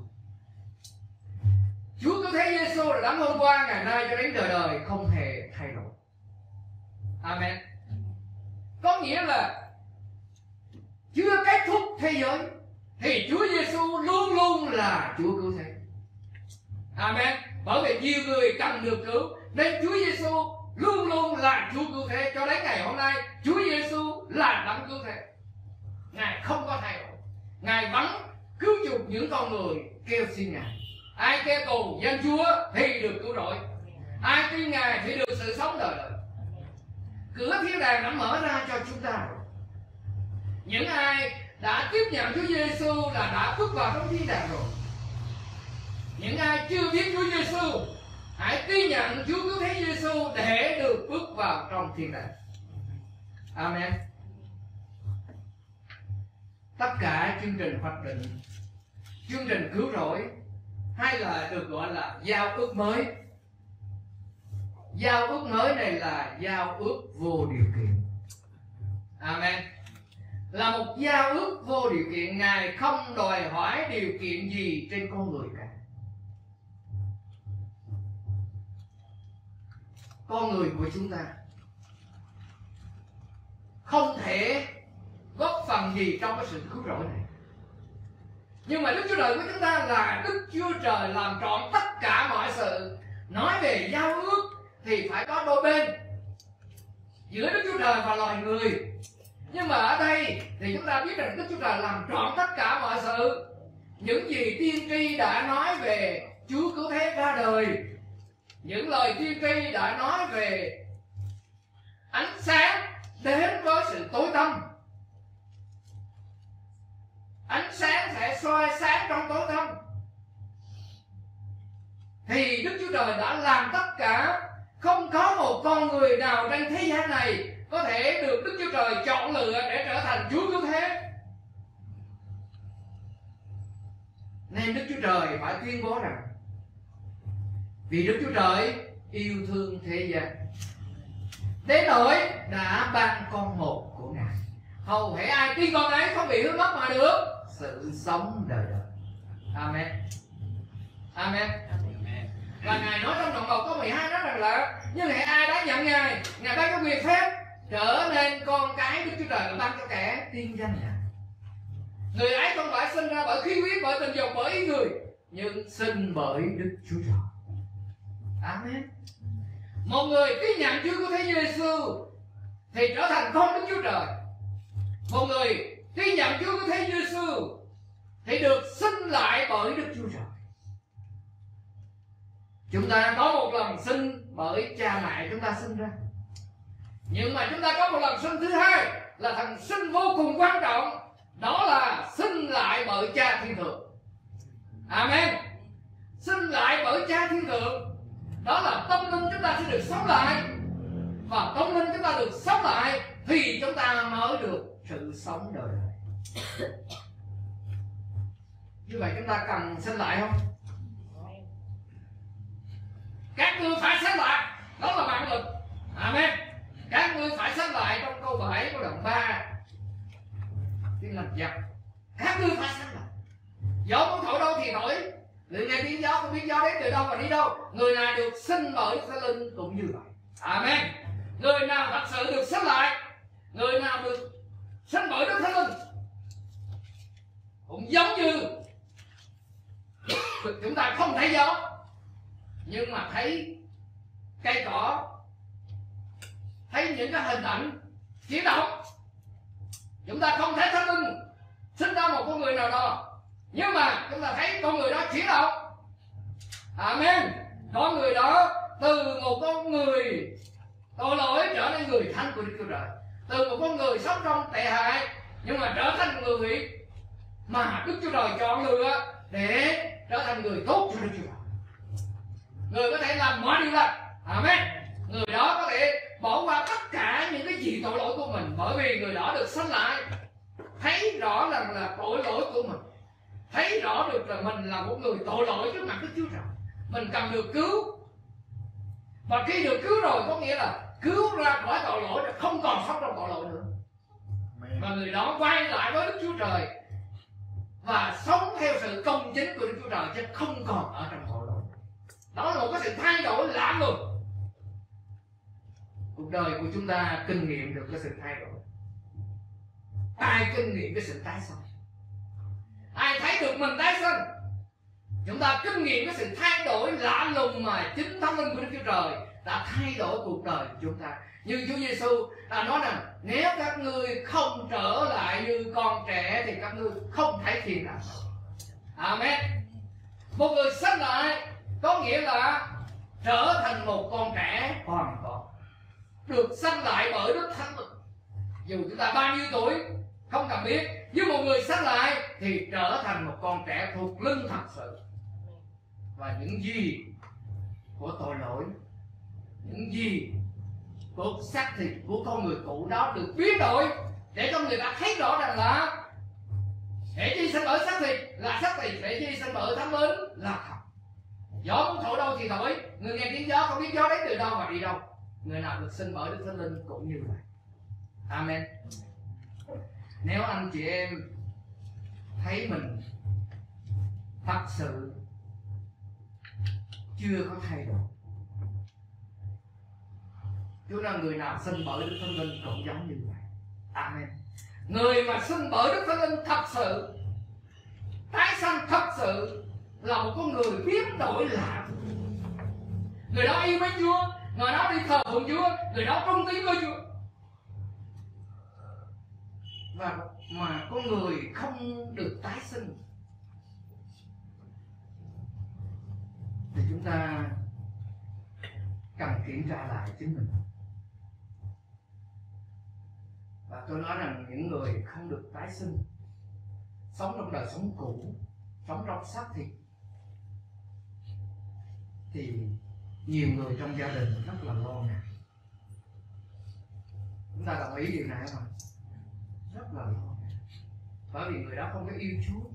Chúa Cứu Thế Giêsu là đấng hôm qua, ngày nay cho đến đời đời không hề thay đổi. Amen. Có nghĩa là chưa kết thúc thế giới thì Chúa Giêsu luôn luôn là Chúa Cứu Thế. Amen. Bởi vì nhiều người cần được cứu, nên Chúa Giêsu luôn luôn là Chúa Cứu Thế cho đến ngày hôm nay. Chúa Giêsu là đấng cứu thế. Ngài không có thay đổi. Ngài vẫn cứu chuộc những con người kêu xin Ngài. Ai kêu cầu danh Chúa thì được cứu rỗi. Ai tin Ngài thì được sự sống đời đời. Cửa thiên đàng đã mở ra cho chúng ta. Những ai đã tiếp nhận Chúa Giêsu là đã bước vào trong thiên đàng rồi. Những ai chưa biết Chúa Giêsu, hãy tin nhận Chúa Cứu Thế Giêsu để được bước vào trong thiên đàng. Amen. Tất cả chương trình hoạch định, chương trình cứu rỗi, hay là được gọi là giao ước mới. Giao ước mới này là giao ước vô điều kiện. Amen. Là một giao ước vô điều kiện. Ngài không đòi hỏi điều kiện gì trên con người cả. Con người của chúng ta không thể góp phần gì trong cái sự cứu rỗi này. Nhưng mà Đức Chúa Trời của chúng ta là Đức Chúa Trời làm trọn tất cả mọi sự. Nói về giao ước thì phải có đôi bên giữa Đức Chúa Trời và loài người. Nhưng mà ở đây thì chúng ta biết rằng Đức Chúa Trời làm trọn tất cả mọi sự. Những gì tiên tri đã nói về Chúa cứu thế ra đời, những lời tiên tri đã nói về ánh sáng đến với sự tối tăm, ánh sáng sẽ soi sáng trong tối tăm, thì Đức Chúa Trời đã làm tất cả. Không có một con người nào trên thế gian này có thể được Đức Chúa Trời chọn lựa để trở thành Chúa cứu thế. Nên Đức Chúa Trời phải tuyên bố rằng vì Đức Chúa Trời yêu thương thế gian đến nỗi đã ban con một của Ngài, hầu hễ ai tin con ấy không bị hư mất mà được sự sống đời đời. Amen. Amen. Và Ngài nói trong đoạn 1 câu 12 nói rằng là nhưng hễ ai đã nhận Ngài, Ngài ban cho quyền phép trở nên con cái Đức Chúa Trời, là ban cho kẻ tin danh Ngài. Người ấy không phải sinh ra bởi khí huyết, bởi tình dục, bởi ý người, nhưng sinh bởi Đức Chúa Trời. Amen. Một người tin nhận Chúa cứu thế Giêsu thì trở thành con Đức Chúa Trời. Một người tin nhận Chúa cứu thế Giêsu thì được sinh lại bởi Đức Chúa Trời. Chúng ta có một lần sinh bởi cha mẹ chúng ta sinh ra, nhưng mà chúng ta có một lần sinh thứ hai là thần sinh vô cùng quan trọng, đó là sinh lại bởi cha thiên thượng. Amen. Sinh lại bởi cha thiên thượng, đó là tâm linh chúng ta sẽ được sống lại, và tâm linh chúng ta được sống lại thì chúng ta mới được sự sống đời đời. Như vậy chúng ta cần sinh lại không? Các ngươi phải sinh lại, đó là mạng lực. Amen. Các ngươi phải sinh lại trong câu 7 của đoạn 3 Tin lành dập. Các ngươi phải sinh lại. Gió muốn thổi đâu thì thổi, người nghe tiếng gió không biết gió đến từ đâu và đi đâu. Người nào được sinh bởi Thánh Linh cũng như vậy. Amen. Người nào thật sự được sinh lại, người nào được sinh bởi Đức Thánh Linh cũng giống như chúng ta không thấy gió nhưng mà thấy cây cỏ, thấy những cái hình ảnh chuyển động. Chúng ta không thấy Thánh Linh sinh ra một con người nào đó, nhưng mà chúng ta thấy con người đó chuyển động. Amen. Con người đó từ một con người tội lỗi trở nên người thánh của Đức Chúa Trời, từ một con người sống trong tệ hại nhưng mà trở thành người mà Đức Chúa Trời chọn lựa để trở thành người tốt cho Đức Chúa Trời. Người có thể làm mọi điều lành. Amen. Người đó có thể bỏ qua tất cả những cái gì tội lỗi của mình, bởi vì người đó được sanh lại, thấy rõ rằng là tội lỗi của mình, thấy rõ được là mình là một người tội lỗi trước mặt Đức Chúa Trời, mình cần được cứu. Và khi được cứu rồi có nghĩa là cứu ra khỏi tội lỗi, là không còn sống trong tội lỗi nữa. Và người đó quay lại với Đức Chúa Trời và sống theo sự công chính của Đức Chúa Trời, chứ không còn ở trong tội lỗi. Đó là một cái sự thay đổi lạ lùng. Cuộc đời của chúng ta kinh nghiệm được cái sự thay đổi. Ai kinh nghiệm cái sự tái sanh? Ai thấy được mình tái sanh? Chúng ta kinh nghiệm cái sự thay đổi lạ lùng mà chính Thánh Linh của Đức Chúa Trời đã thay đổi cuộc đời của chúng ta. Như Chúa Giêsu đã nói rằng nếu các ngươi không trở lại như con trẻ thì các ngươi không thấy thiên đàng. Amen. Một người sanh lại có nghĩa là trở thành một con trẻ hoàn toàn, được sanh lại bởi Đức Thánh Linh. Dù chúng ta bao nhiêu tuổi không cần biết, nhưng một người sanh lại thì trở thành một con trẻ thuộc linh thật sự. Và những gì của tội lỗi, những gì của xác thịt của con người cũ đó được biến đổi, để cho người ta thấy rõ rằng là để chi sanh bởi xác thịt là xác thịt, để chi sanh bởi Thánh Linh là thật. Gió muốn thổi đâu thì thổi, người nghe tiếng gió không biết gió đến từ đâu và đi đâu. Người nào được sinh bởi Đức Thánh Linh cũng như vậy. Amen. Nếu anh chị em thấy mình thật sự chưa có thay đổi, chúng ta người nào sinh bởi Đức Thánh Linh cũng giống như vậy. Amen. Người mà sinh bởi Đức Thánh Linh thật sự, tái sanh thật sự, là một con người biến đổi lạ. Người đó yêu mến Chúa, người đó đi thờ phượng Chúa, người đó trung tín với Chúa. Và mà con người không được tái sinh thì chúng ta cần kiểm tra lại chính mình. Và tôi nói rằng những người không được tái sinh, sống trong đời sống cũ, sống trong xác thịt, thì nhiều người trong gia đình rất là lo ngại. Chúng ta đồng ý điều này không ạ? Rất là lo ngại. Bởi vì người đó không có yêu Chúa,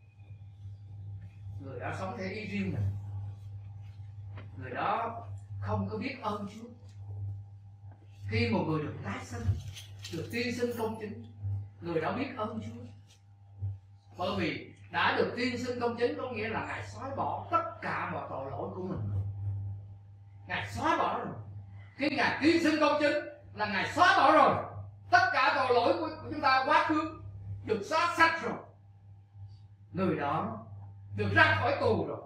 người đó sống theo ý riêng mình, người đó không có biết ơn Chúa. Khi một người được tái sinh, được tiên sinh công chính, người đó biết ơn Chúa. Bởi vì đã được tiên sinh công chính có nghĩa là Ngài xóa bỏ tất cả mọi tội lỗi của mình. Ngài xóa bỏ rồi. Khi Ngài tiên sinh công chính là Ngài xóa bỏ rồi. Tất cả tội lỗi của chúng ta quá khứ được xóa sạch rồi. Người đó được ra khỏi tù rồi.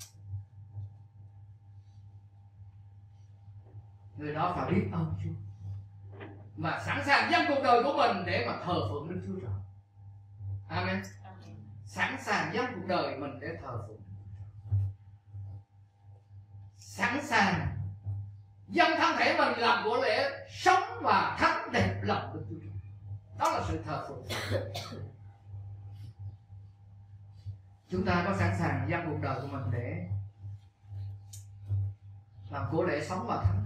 Người đó phải biết ơn Chúa và sẵn sàng dâng cuộc đời của mình để mà thờ phượng Đức Chúa Trời. Amen. Sẵn sàng dâng cuộc đời mình để thờ phượng, sẵn sàng dâng thân thể mình làm của lễ sống và thánh đẹp lòng Đức Chúa Trời. Đó là sự thờ phượng. Chúng ta có sẵn sàng dâng cuộc đời của mình để làm của lễ sống và thánh?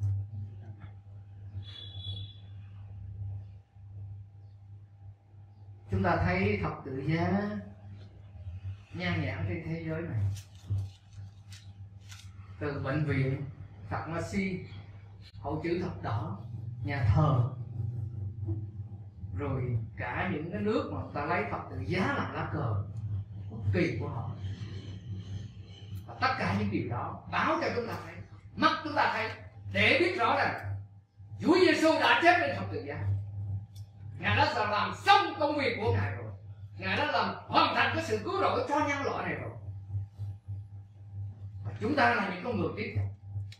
Chúng ta thấy thập tự giá nhan nhản trên thế giới này, từ bệnh viện, pharmacy, hội chữ thập đỏ, nhà thờ, rồi cả những cái nước mà người ta lấy thập tự giá làm lá cờ quốc kỳ của họ. Và tất cả những điều đó báo cho chúng ta thấy, mắt chúng ta thấy, để biết rõ rằng Chúa Giêsu đã chết trên thập tự giá. Ngài đã làm xong công việc của Ngài rồi. Ngài đã làm hoàn thành cái sự cứu rỗi cho nhân loại này rồi. Và chúng ta là những con người tiếp theo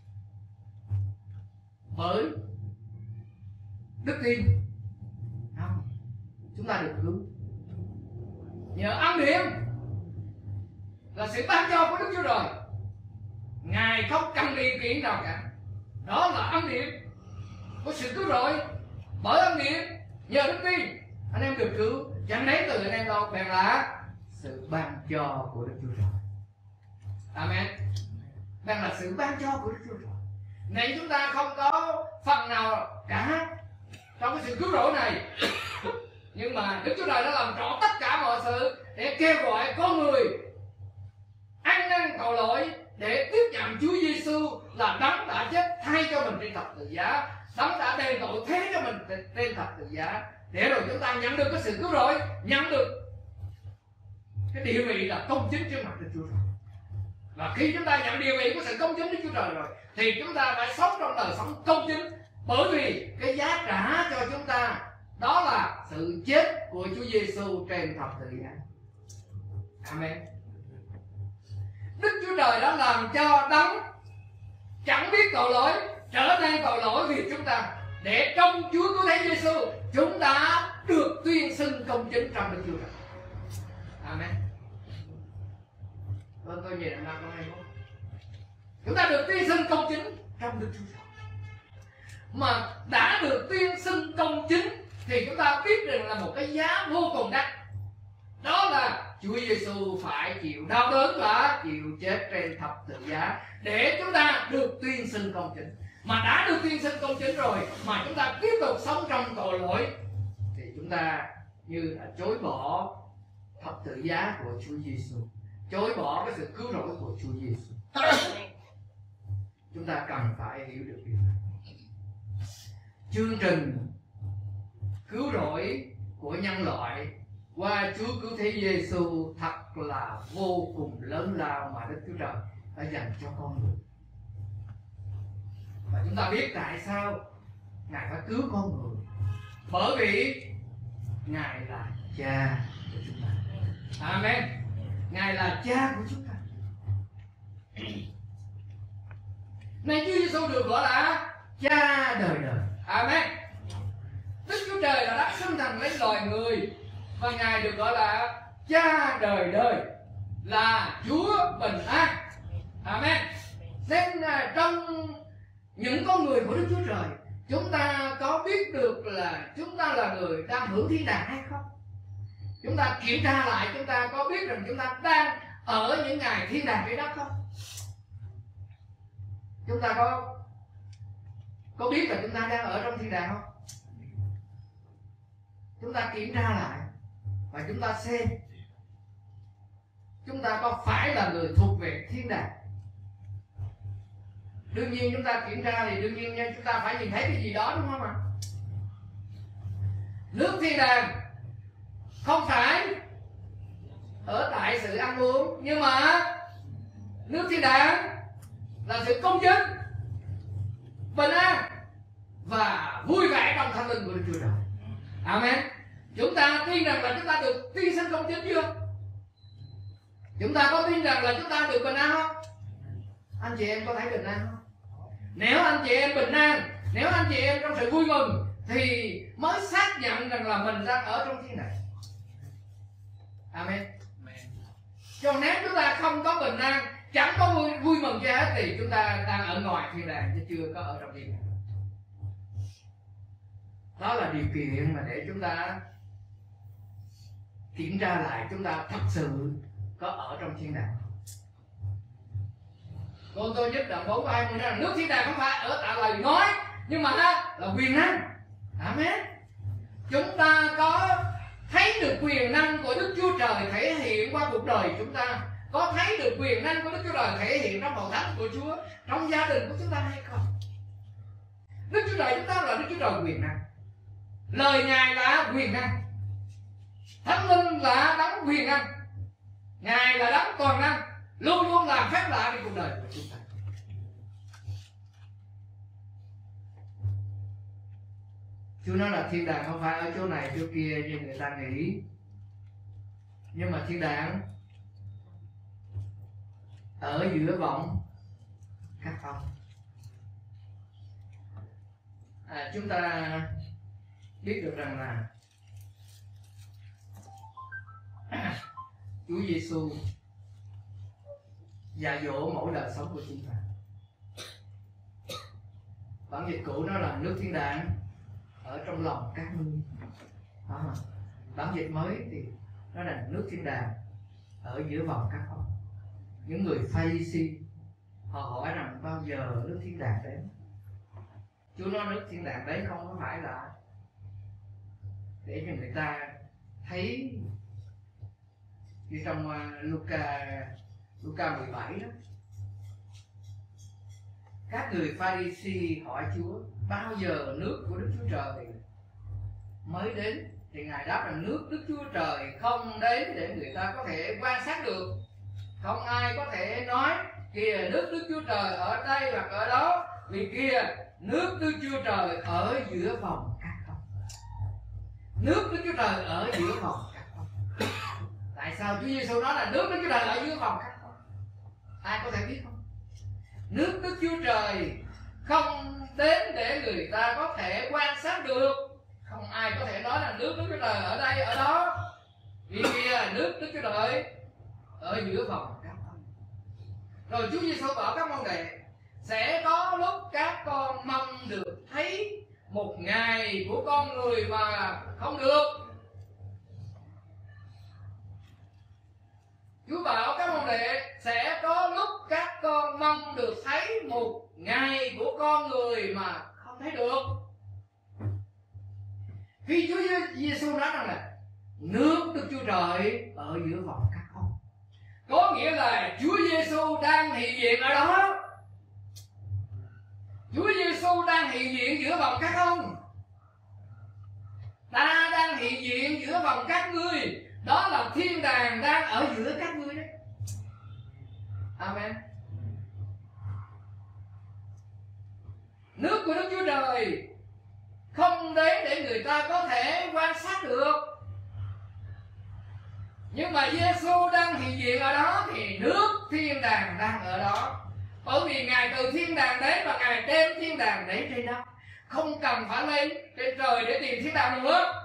bởi đức tin. Không, chúng ta được cứu nhờ ân điển, là sự ban cho của Đức Chúa Trời. Ngài không cần điều kiện nào cả. Đó là ân điển của sự cứu rỗi. Bởi ân điển, nhờ đức tin, anh em được cứu, chẳng lấy từ anh em đâu, bèn là sự ban cho của Đức Chúa Trời. Amen. Bèn là sự ban cho của Đức Chúa Trời. Này chúng ta không có phần nào cả trong cái sự cứu rỗi này. Nhưng mà Đức Chúa Trời đã làm rõ tất cả mọi sự để kêu gọi con người ăn năn tội lỗi, để tiếp nhận Chúa Giêsu là đấng đã chết thay cho mình trên thập tự giá, đấng đã đền tội thế cho mình trên thập tự giá, để rồi chúng ta nhận được cái sự cứu rỗi, nhận được cái địa vị là công chính trước mặt Đức Chúa Trời. Và khi chúng ta nhận địa vị của sự công chính Đức Chúa Trời rồi, thì chúng ta phải sống trong đời sống công chính, bởi vì cái giá trả cho chúng ta đó là sự chết của Chúa Giêsu trên thập tự giá. Amen. Đức Chúa Trời đã làm cho đấng chẳng biết tội lỗi trở nên tội lỗi vì chúng ta, để trong Chúa cứu thế Giêsu chúng ta được tuyên xưng công chính trong Đức Chúa Trời. Amen. Vâng, tôi nhìn là năm nay không? Chúng ta được tuyên xưng công chính trong Đức Chúa Trời. Mà đã được tuyên xưng công chính thì chúng ta biết rằng là một cái giá vô cùng đắt. Đó là Chúa Giêsu phải chịu đau đớn và chịu chết trên thập tự giá để chúng ta được tuyên xưng công chính. Mà đã được tuyên xưng công chính rồi mà chúng ta tiếp tục sống trong tội lỗi thì chúng ta như là chối bỏ thập tự giá của Chúa Giêsu, chối bỏ cái sự cứu rỗi của Chúa Giêsu. Chúng ta cần phải hiểu được điều này. Chương trình cứu rỗi của nhân loại qua Chúa cứu thế Giêsu thật là vô cùng lớn lao mà Đức Chúa Trời đã dành cho con người. Và chúng ta biết tại sao Ngài phải cứu con người. bởi vì Ngài là Cha của chúng ta. Amen. Ngài là Cha của chúng ta. Nên Chúa Giêsu được gọi là Cha đời đời. Amen. Đức Chúa Trời là đã sinh thành lấy loài người, và Ngài được gọi là Cha đời đời, là Chúa bình an. Amen. Nên trong những con người của Đức Chúa Trời, chúng ta có biết được là chúng ta là người đang hưởng thiên đàng hay không? Chúng ta kiểm tra lại, chúng ta có biết rằng chúng ta đang ở những ngày thiên đàng trên đất không? Chúng ta có biết là chúng ta đang ở trong thiên đàng không? Chúng ta kiểm tra lại và chúng ta xem chúng ta có phải là người thuộc về thiên đàng. Đương nhiên chúng ta kiểm tra thì đương nhiên chúng ta phải nhìn thấy cái gì đó, đúng không ạ? Nước thiên đàng không phải ở tại sự ăn uống, nhưng mà nước thiên đàng là sự công chính, bình an và vui vẻ trong thánh linh của Đức Chúa Trời. Amen. Chúng ta tin rằng là chúng ta được tiên sinh công chính chưa? Chúng ta có tin rằng là chúng ta được bình an không? Anh chị em có thấy bình an không? Nếu anh chị em bình an, nếu anh chị em trong sự vui mừng, thì mới xác nhận rằng là mình đang ở trong thiên đàng. Amen. Cho nếu chúng ta không có bình an, chẳng có vui mừng gì hết, thì chúng ta đang ở ngoài thiên đàng chứ chưa có ở trong thiên đàng. Đó là điều kiện mà để chúng ta kiểm tra lại chúng ta thật sự có ở trong thiên đàng. Con tôi nhất đoạn 4 và 20 nói rằng nước thiên đàng không phải ở tại lời nói, nhưng mà là quyền năng. Amen. Chúng ta có thấy được quyền năng của Đức Chúa Trời thể hiện qua cuộc đời chúng ta, có thấy được quyền năng của Đức Chúa Trời thể hiện trong hội thánh của Chúa, trong gia đình của chúng ta hay không? Đức Chúa Trời chúng ta là Đức Chúa Trời quyền năng. Lời Ngài là quyền năng. Thánh Linh là đấng quyền năng. Ngài là đấng toàn năng, luôn luôn làm phép lạ trong cuộc đời của chúng ta. Chúa nói là thiên đàng không phải ở chỗ này chỗ kia như người ta nghĩ, nhưng mà thiên đàng ở giữa vòng các phong. Chúng ta biết được rằng là Chúa Giêsu dạy dỗ mỗi đời sống của chúng ta. Bản dịch cũ nó là nước thiên đàng ở trong lòng các ngươi. Bản dịch mới thì nó là nước thiên đàng ở giữa vòng các phong. Những người Pha-ri-si họ hỏi rằng bao giờ nước thiên đàng đến. Chúa nói nước thiên đàng đấy không có phải là để cho người ta thấy như trong Luca 17 đó. Các người Pha-ri-si hỏi Chúa bao giờ nước của Đức Chúa Trời mới đến, thì Ngài đáp rằng nước Đức Chúa Trời không đến để người ta có thể quan sát được. Không ai có thể nói kìa nước Đức Chúa Trời ở đây hoặc ở đó, vì kia nước Đức Chúa Trời ở giữa vòng các phong. Nước Đức Chúa Trời ở giữa vòng các phong. Tại sao Chúa Giêsu nói là nước Đức Chúa Trời ở giữa vòng các phong? Ai có thể biết không? Nước Đức Chúa Trời không đến để người ta có thể quan sát được. Không ai có thể nói là nước Đức Chúa Trời ở đây ở đó, vì kia nước Đức Chúa Trời ở giữa vòng các phong. Rồi Chúa Giêsu bảo các môn đệ sẽ có lúc các con mong được thấy một ngày của con người mà không được. Chúa bảo các môn đệ sẽ có lúc các con mong được thấy một ngày của con người mà không thấy được. Khi Chúa Giêsu nói rằng là nước Đức Chúa Trời ở giữa vòng các phong, có nghĩa là Chúa Giêsu đang hiện diện ở đó. Chúa Giêsu đang hiện diện giữa vòng các phong. Ta đang hiện diện giữa vòng các ngươi. Đó là thiên đàng đang ở giữa các ngươi đấy. Amen. Nước của Đức Chúa Trời không không đến để người ta có thể quan sát được. Nhưng mà Giêsu đang hiện diện ở đó thì nước thiên đàng đang ở đó. Bởi vì Ngài từ thiên đàng đến và Ngài đem thiên đàng đến trên đất. Không cần phải lên trên trời để tìm thiên đàng nữa.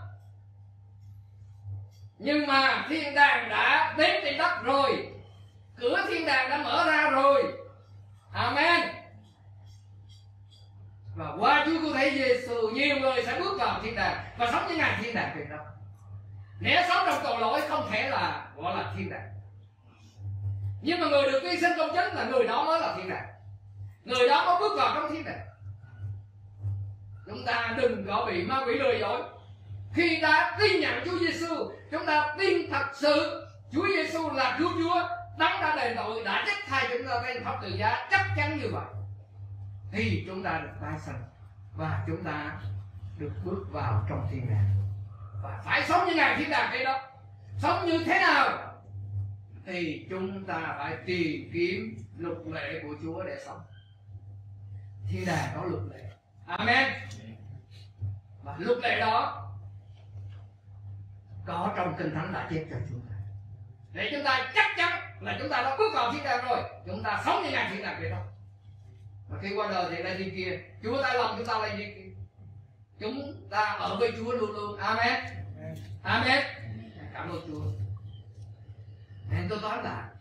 Nhưng mà thiên đàng đã đến trên đất rồi. Cửa thiên đàng đã mở ra rồi. Amen. Và qua Chúa Cứu Thế Giêsu, nhiều người sẽ bước vào thiên đàng và sống với Ngài thiên đàng trên đất. Nếu sống trong tội lỗi không thể là gọi là thiên đàng. Nhưng mà người được hy sinh công chính là người đó mới là thiên đàng. Người đó mới bước vào trong thiên đàng. Chúng ta đừng có bị ma quỷ lừa dối. Khi đã tin nhận Chúa Giêsu, chúng ta tin thật sự Chúa Giêsu là cứu Chúa, Đấng đã đền tội, đã chết thay chúng ta trên thập tự giá, chắc chắn như vậy thì chúng ta được tái sanh và chúng ta được bước vào trong thiên đàng. Và phải sống như Ngài thiên đàng trên đó. Sống như thế nào? Thì chúng ta phải tìm kiếm luật lệ của Chúa để sống. Thiên đàng có luật lệ. Amen. Và luật lệ đó có trong Kinh Thánh đã chép cho chúng ta, để chúng ta chắc chắn là chúng ta đã bước vào thiên đàng rồi. Chúng ta sống như Ngài thiên đàng trên đó. Và khi qua đời thì lên đi kia. Chúa ta lòng chúng ta lên đi kia. Chúng ta ở với Chúa luôn luôn. Amen. Amen. Cảm ơn Chúa. Nên tôi nói là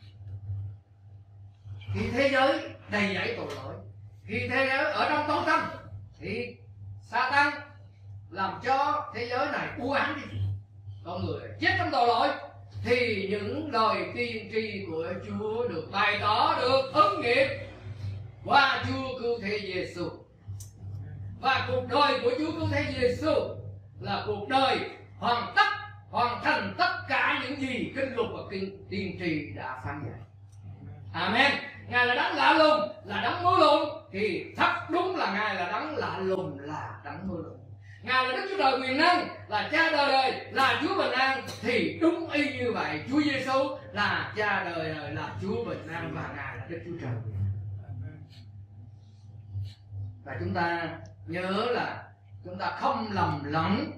khi thế giới đầy dẫy tội lỗi, khi thế giới ở trong tối tăm, thì Sa-tan làm cho thế giới này u ám đi, con người chết trong tội lỗi, thì những lời tiên tri của Chúa được bày tỏ, được ứng nghiệm qua Chúa Cứu Thế Giêsu. Và cuộc đời của Chúa Cứu Thế Giêsu là cuộc đời hoàn thành tất cả những gì kinh luật và tiên tri đã phán dạy. Amen. Ngài là đấng lạ lùng, là đấng mưa lùn, thì thật đúng là Ngài là đấng lạ lùng, là đấng mưa lùn. Ngài là Đức Chúa Trời quyền năng, là Cha đời đời, là Chúa bình an, thì đúng y như vậy. Chúa Giêsu là Cha đời đời, là Chúa bình an, và Ngài là Đức Chúa Trời quyền năng. Và chúng ta nhớ là chúng ta không lầm lẫn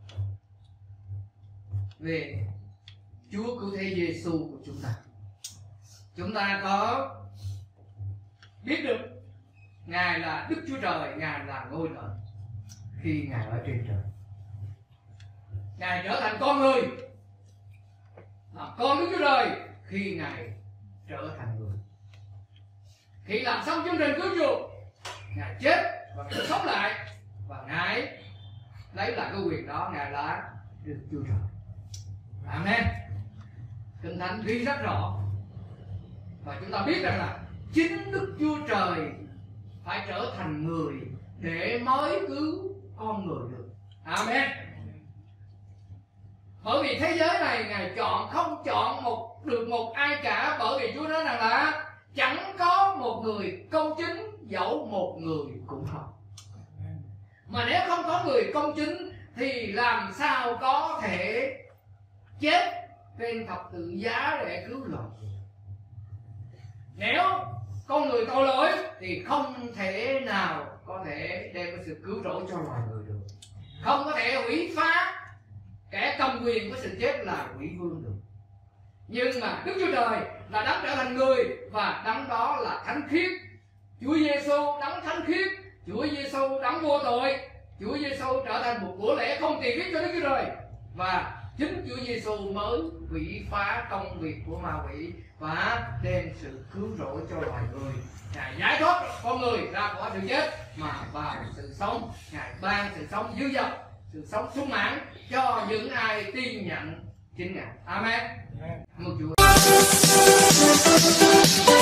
về Chúa Cứu Thế Giêsu của chúng ta. Chúng ta có biết được Ngài là Đức Chúa Trời, Ngài là ngôi lợi khi Ngài ở trên trời. Ngài trở thành con người, làm con Đức Chúa Trời khi Ngài trở thành người. Khi làm xong chương trình cứu chuộc, Ngài chết và Ngài sống lại, và Ngài lấy lại cái quyền đó. Ngài là Đức Chúa Trời. Amen. Kinh Thánh ghi rất rõ, và chúng ta biết rằng là chính Đức Chúa Trời phải trở thành người để mới cứu con người được. Amen. Bởi vì thế giới này Ngài chọn, không chọn được một ai cả. Bởi vì Chúa nói rằng là chẳng có một người công chính, dẫu một người cũng không. Mà nếu không có người công chính thì làm sao có thể chết trên thập tự giá để cứu loài. Nếu con người tội lỗi thì không thể nào có thể đem cái sự cứu rỗi cho loài người được. Không có thể hủy phá kẻ cầm quyền của sự chết là quỷ vương được. Nhưng mà Đức Chúa Trời là đấng trở thành người, và đấng đó là thánh khiết. Chúa Giêsu đấng thánh khiết, Chúa Giêsu đấng vô tội, Chúa Giêsu trở thành một của lễ không tiền phí cho Đức Chúa Trời. Và chính Chúa Giêsu mới hủy phá công việc của ma quỷ và đem sự cứu rỗi cho loài người. Ngài giải thoát con người ra khỏi sự chết mà vào sự sống. Ngài ban sự sống dư dật, sự sống sung mãn cho những ai tin nhận chính Ngài. Amen. Mời Chúa.